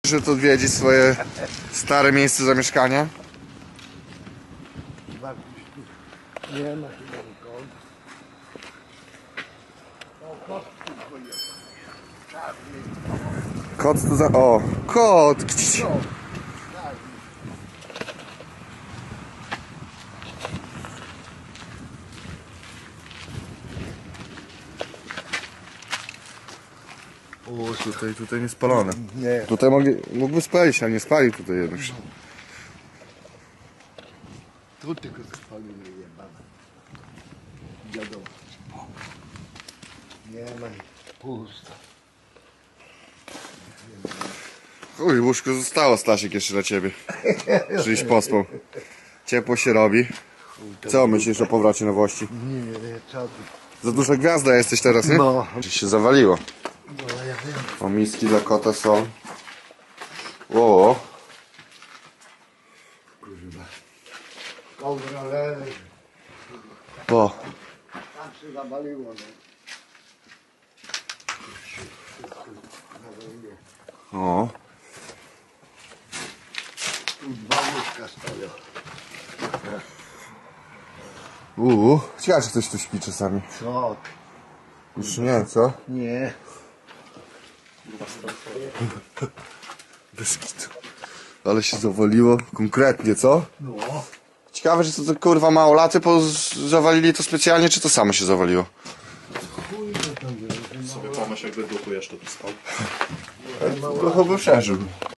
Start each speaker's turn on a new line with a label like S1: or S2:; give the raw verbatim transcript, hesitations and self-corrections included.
S1: Że tu odwiedzić swoje stare miejsce zamieszkania.
S2: Nie ma chyba nikogo.
S1: Kot tu za... O! Kot! Gdzieś... O, tutaj, tutaj nie spalone.
S2: Nie.
S1: Tutaj mogli, mógłby spalić, a nie spalił tutaj jednak.
S2: Tu tylko spalili jebane. Dziadowa. Nie ma nic. Pusto.
S1: Uj, łóżko zostało, Stasiek, jeszcze dla ciebie. Żeś pospał. Ciepło się robi. Co myślisz o powrocie nowości?
S2: Nie, co ty?
S1: Za duża gwiazda jesteś teraz, nie?
S2: No.
S1: Gdzieś się zawaliło.
S2: No ja wiem.
S1: O, miski dla kota są. O,
S2: Kurwa. Kołdra leży.
S1: o.
S2: Tam się zawaliło, no.
S1: O.
S2: Tu dwa łóżka stoją.
S1: Uuu, ciekawe, czy ktoś tu śpi czasami.
S2: Co?
S1: Już nie, co?
S2: Nie.
S1: Bez kitu. Ale się zawaliło konkretnie, co?
S2: No.
S1: Ciekawe, że to, to kurwa małolaty po zawalili to specjalnie, czy to samo się zawaliło?
S2: Chuj to tam było.
S3: Sobie pomyśl, jakby duchu jeszcze tu stał.
S1: Trochę by przeżył.